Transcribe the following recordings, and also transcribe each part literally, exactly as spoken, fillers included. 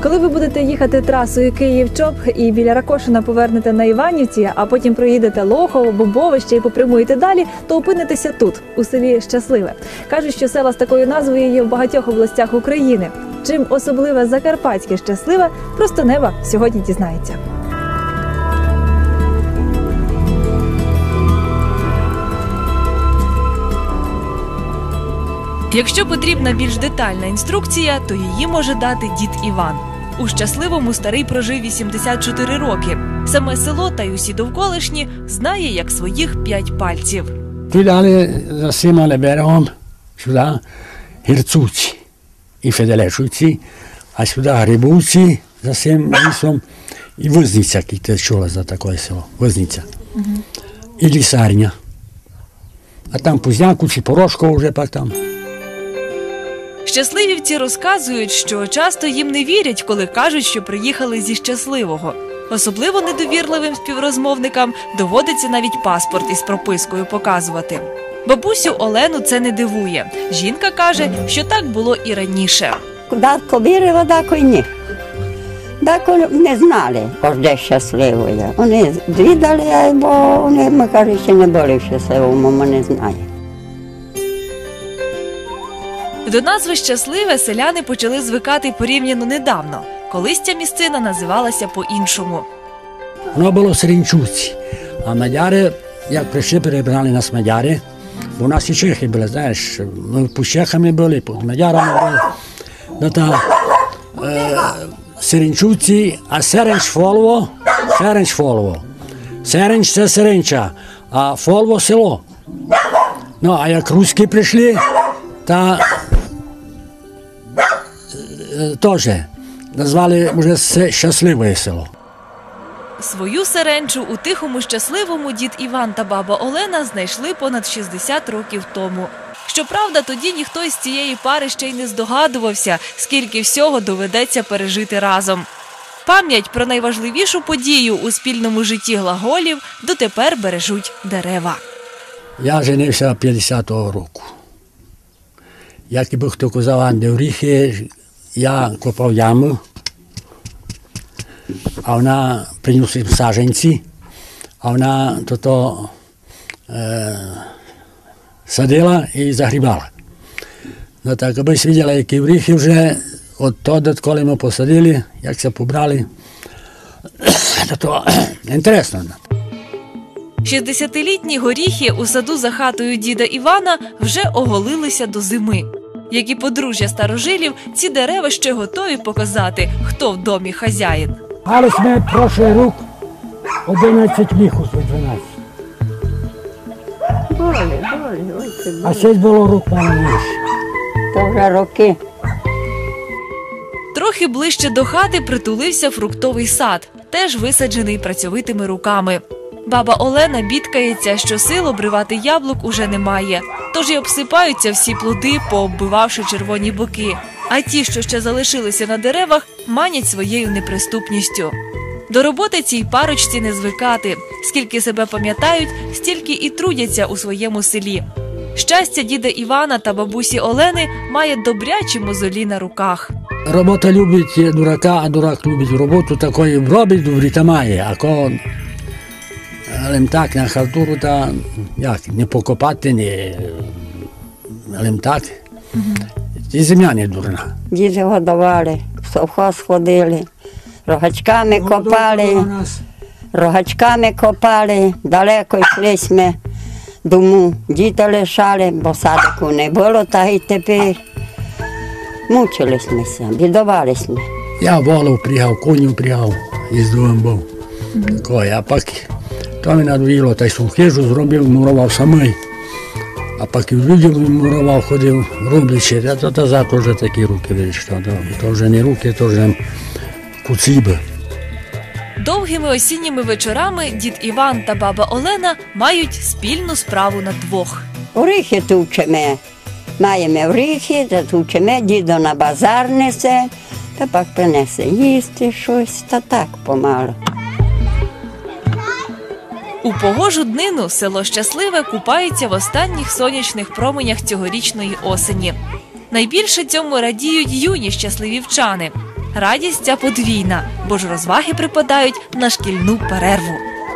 Коли ви будете їхати трасою Київ-Чоп і біля Ракошина повернете на Іванівці, а потім проїдете Лохово, Бобовище і попрямуєте далі, то опинитеся тут, у селі Щасливе. Кажуть, що села з такою назвою є в багатьох областях України. Чим особливе закарпатське Щасливе, просто неба сьогодні дізнається. Якщо потрібна більш детальна інструкція, то її може дати дід Іван. У Щасливому старий прожив вісімдесят чотири роки. Саме село та й усі довколишні знає як своїх п'ять пальців. Тут далі за цим берегом, сюди Гірцуці і Феделешуці, а сюди Грибовці за цим лісом і Визниця, як ти чула за таке село, Визниця. Угу. І Лісарня. А там Пузняку чи Порошково вже пак там. Щасливівці розказують, що часто їм не вірять, коли кажуть, що приїхали зі Щасливого. Особливо недовірливим співрозмовникам доводиться навіть паспорт із пропискою показувати. Бабусю Олену це не дивує. Жінка каже, що так було і раніше. Дако вірила, дако й ні. Дако не знали, ось де Щасливе. Вони відали, бо вони, ми кажуть, ще не були в Щасливому, ми не знаємо. До назви «Щасливе» селяни почали звикати порівняно недавно. Колись ця місцина називалася по-іншому. Воно було Серенчуці, а мадяри, як прийшли, перебрали нас мадяри, бо у нас і чехи були, знаєш, ми під чехами були, під мадярами були. Ну, та, е, Серенчуці, а Серенч Фолово, Серенч Фолово. Серенч – це Серенча, а Фолово – село. Ну, а як руські прийшли, та теж назвали вже Щасливе село. Свою Серенчу у Тихому Щасливому дід Іван та баба Олена знайшли понад шістдесят років тому. Щоправда, тоді ніхто із цієї пари ще й не здогадувався, скільки всього доведеться пережити разом. Пам'ять про найважливішу подію у спільному житті глаголів дотепер бережуть дерева. Я женився п'ятдесятого року. Як і був хто казав, Анде Оріхи, я копав яму, а вона принесла саджанці, а вона то е, садила і загрібала. Ну так, аби виділа, які оріхи вже, от тоді, коли ми посадили, як це побрали, то інтересно. шістдесятилітні горіхи у саду за хатою діда Івана вже оголилися до зими. Як і подружжя старожилів, ці дерева ще готові показати, хто в домі хазяїн. Але ми прошлий рік одинадцять міху з дванадцять. А ще було рук менше. То вже роки. Трохи ближче до хати притулився фруктовий сад, теж висаджений працьовитими руками. Баба Олена бідкається, що сил обривати яблук уже немає, тож і обсипаються всі плоди, пооббивавши червоні боки. А ті, що ще залишилися на деревах, манять своєю неприступністю. До роботи цій парочці не звикати. Скільки себе пам'ятають, стільки і трудяться у своєму селі. Щастя діда Івана та бабусі Олени має добрячі мозолі на руках. Робота любить дурака, а дурак любить роботу. Такої робить, добрі та має. А кого лемтак на халтуру, та як, не покопати, не лемтак. Угу. І земля не дурна. Діти годували, в совхоз ходили, рогачками копали, рогачками копали, далеко йшли ми дому. Діти лишали, бо садику не було, та й тепер мучилися, бідувалися. Я волов приїхав, коню приїхав, їздовим був. Такой, а пак то мене надоїло, та й сухижу зробив, мурував самий. А пак і в людях мурував, ходив, рублячи, а то таза теж такі руки, видиш, то, то вже не руки, то вже куціби. Довгими осінніми вечорами дід Іван та баба Олена мають спільну справу на двох. Оріхи тучемо. Маємо оріхи, затучемо, дідо на базар несе, та пак принесе їсти щось, та так помалу. У погожу днину село Щасливе купається в останніх сонячних променях цьогорічної осені. Найбільше цьому радіють юні щасливівчани. Радість ця подвійна, бо ж розваги припадають на шкільну перерву.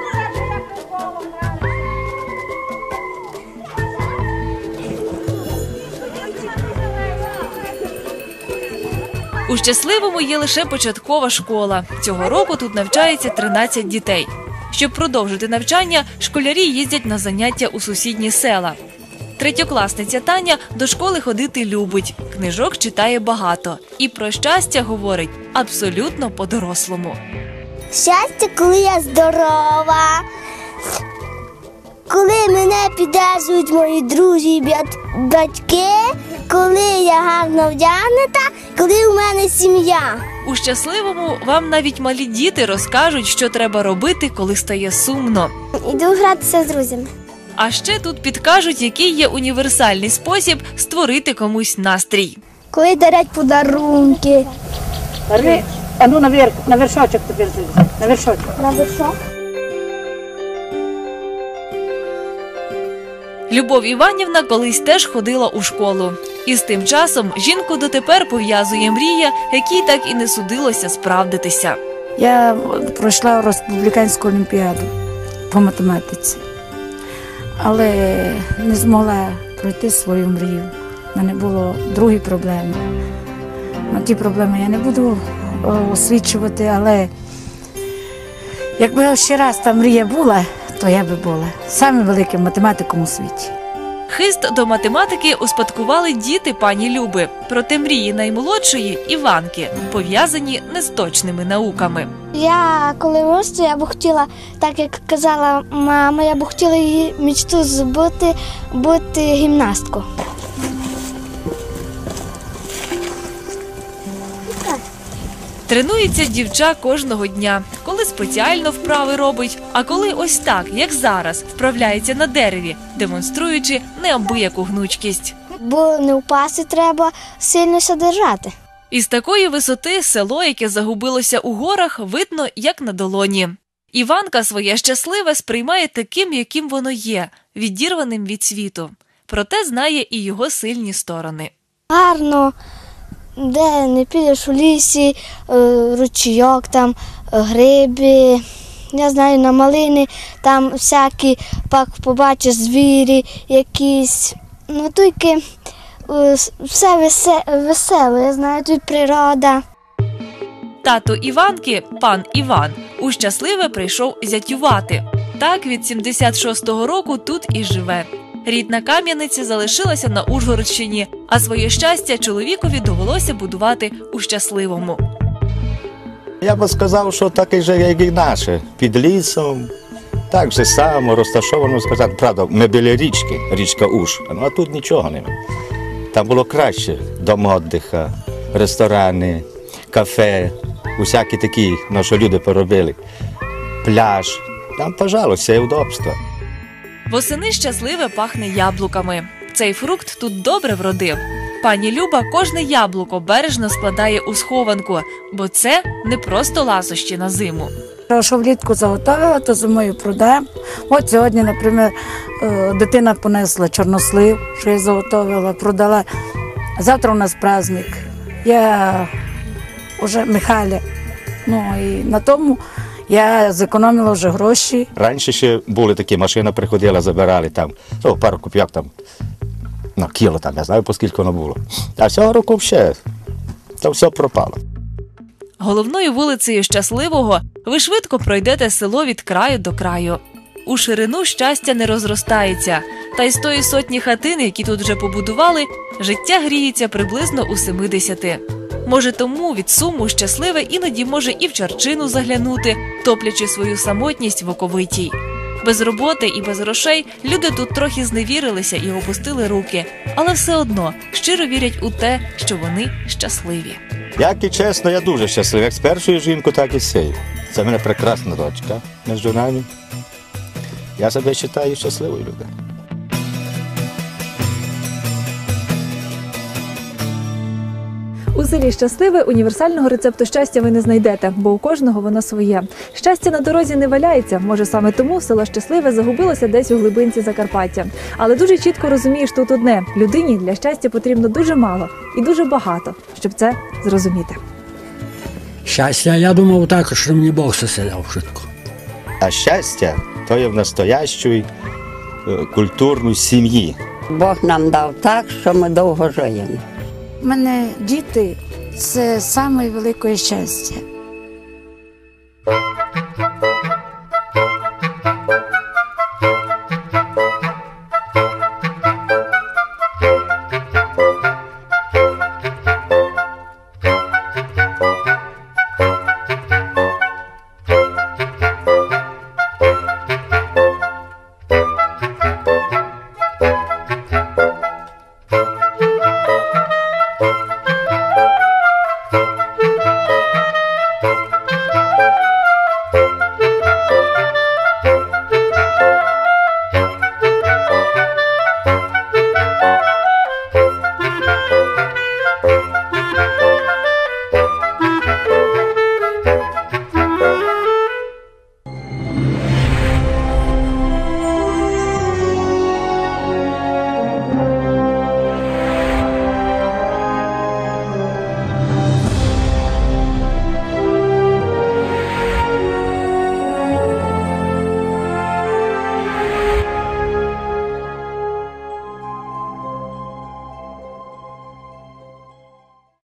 У Щасливому є лише початкова школа. Цього року тут навчається тринадцять дітей. Щоб продовжити навчання, школярі їздять на заняття у сусідні села. Третьокласниця Таня до школи ходити любить, книжок читає багато. І про щастя говорить абсолютно по-дорослому. Щастя, коли я здорова, коли мене підтримують мої друзі і батьки, коли я гарно вдягнута, коли у мене сім'я. У Щасливому вам навіть малі діти розкажуть, що треба робити, коли стає сумно. Іду гратися з друзями. А ще тут підкажуть, який є універсальний спосіб створити комусь настрій. Коли дарять подарунки. Рви, а ну наверх, на вершочок тепер зайди, на вершочок. На вершок? Любов Іванівна колись теж ходила у школу. І з тим часом жінку дотепер пов'язує мрія, якій так і не судилося справдитися. Я пройшла республіканську олімпіаду по математиці, але не змогла пройти свою мрію. У мене було другі проблеми. На ті проблеми я не буду освічувати, але якби ще раз та мрія була, то я би була самим великим математиком у світі. Хист до математики успадкували діти пані Люби. Проте мрії наймолодшої – Іванки, пов'язані не з точними науками. Я коли виросту, я б хотіла, так як казала мама, я б хотіла її мечту збути, бути гімнасткою. Тренується дівча кожного дня, коли спеціально вправи робить, а коли ось так, як зараз, вправляється на дереві, демонструючи неабияку гнучкість. Бо не впасти треба, сильно держати. Із такої висоти село, яке загубилося у горах, видно як на долоні. Іванка своє щасливе сприймає таким, яким воно є, відірваним від світу. Проте знає і його сильні сторони. Гарно, де не підеш у лісі, ручійок, там гриби, я знаю, на малини, там всякі, пак побачиш звірі якісь, ну тільки все веселе, я знаю, тут природа. Тато Іванки, пан Іван, у Щасливе прийшов зятювати. Так від сімдесят шостого року тут і живе. Рідна Кам'яниця залишилася на Ужгородщині, а своє щастя чоловікові довелося будувати у Щасливому. Я би сказав, що таке ж, як і наше, під лісом, так же само розташовано, сказати, правда, ми біля річки, річка Уж, ну, а тут нічого немає. Там було краще, дом відпочинку, ресторани, кафе, усякі такі, ну, що люди поробили, пляж, там, пожалуйста, все удобство. Восени Щасливе пахне яблуками. Цей фрукт тут добре вродив. Пані Люба кожне яблуко бережно складає у схованку, бо це не просто ласощі на зиму. Що влітку заготовила, то зимою продаємо. От сьогодні, наприклад, дитина понесла чорнослив, що я заготовила, продала. Завтра у нас праздник. Я вже Михайля. Ну і на тому я зекономила вже гроші. Раніше ще були такі, машина приходила, забирали там, о, пару копійок там, на кіло там, я знаю, по скільки воно було. А цього року ще, то все пропало. Головною вулицею Щасливого ви швидко пройдете село від краю до краю. У ширину щастя не розростається, та й з тої сотні хатин, які тут вже побудували, життя гріється приблизно у семидесяти. Може тому від суму Щасливе іноді може і в Чарчину заглянути, топлячи свою самотність в Оковитій. Без роботи і без грошей люди тут трохи зневірилися і опустили руки, але все одно щиро вірять у те, що вони щасливі. Як і чесно, я дуже щасливий, як з першою жінкою, так і з цією. Це в мене прекрасна дочка між нами. Я себе вважаю щасливою людиною. У селі Щасливе універсального рецепту щастя ви не знайдете, бо у кожного воно своє. Щастя на дорозі не валяється, може саме тому село Щасливе загубилося десь у глибинці Закарпаття. Але дуже чітко розумієш тут одне – людині для щастя потрібно дуже мало і дуже багато, щоб це зрозуміти. Щастя, я думав так, що мені Бог заселяв швидко. А щастя то є в настоящій е, культурній сім'ї. Бог нам дав так, що ми довго живемо. У мене діти – це найвелике щастя.